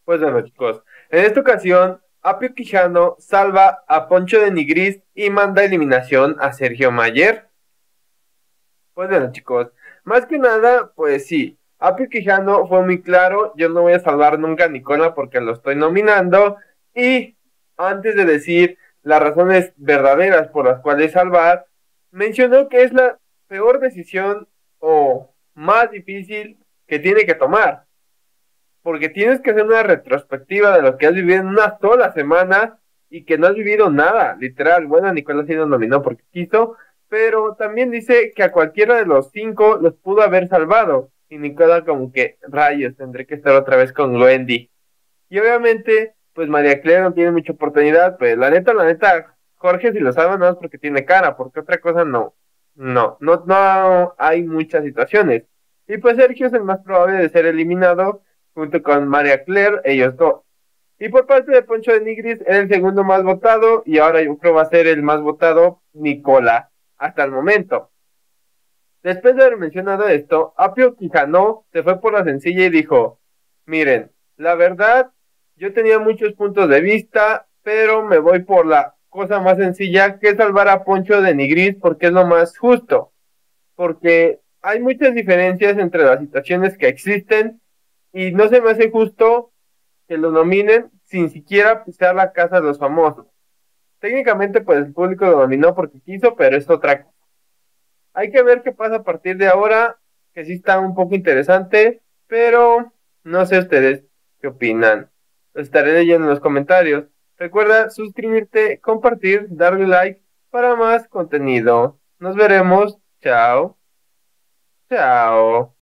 Pues bueno, chicos, en esta ocasión, Apio Quijano salva a Poncho de Nigris y manda eliminación a Sergio Mayer. Pues bueno, chicos, más que nada, pues sí, Apio Quijano fue muy claro, yo no voy a salvar nunca a Nicola porque lo estoy nominando, y antes de decir las razones verdaderas por las cuales salvar, mencionó que es la peor decisión o más difícil que tiene que tomar porque tienes que hacer una retrospectiva de lo que has vivido en una sola semana y que no has vivido nada, literal. Bueno, Nicolás sí nos nominó porque quiso, pero también dice que a cualquiera de los cinco los pudo haber salvado. Y Nicolás como que, rayos, tendré que estar otra vez con Wendy. Y obviamente, pues María Clara no tiene mucha oportunidad, pues la neta, Jorge si lo salva no es porque tiene cara, porque otra cosa no. No hay muchas situaciones. Y pues Sergio es el más probable de ser eliminado junto con María Claire, ellos dos. Y por parte de Poncho de Nigris, era el segundo más votado y ahora yo creo va a ser el más votado Nicola hasta el momento. Después de haber mencionado esto, Apio Quijano se fue por la sencilla y dijo, miren, la verdad, yo tenía muchos puntos de vista, pero me voy por la cosa más sencilla que es salvar a Poncho de Nigris porque es lo más justo, porque hay muchas diferencias entre las situaciones que existen y no se me hace justo que lo nominen sin siquiera pisar la casa de los famosos. Técnicamente, pues el público lo nominó porque quiso, pero es otra cosa. Hay que ver qué pasa a partir de ahora, que sí está un poco interesante, pero no sé ustedes qué opinan. Lo estaré leyendo en los comentarios. Recuerda suscribirte, compartir, darle like para más contenido. Nos veremos. Chao. Chao.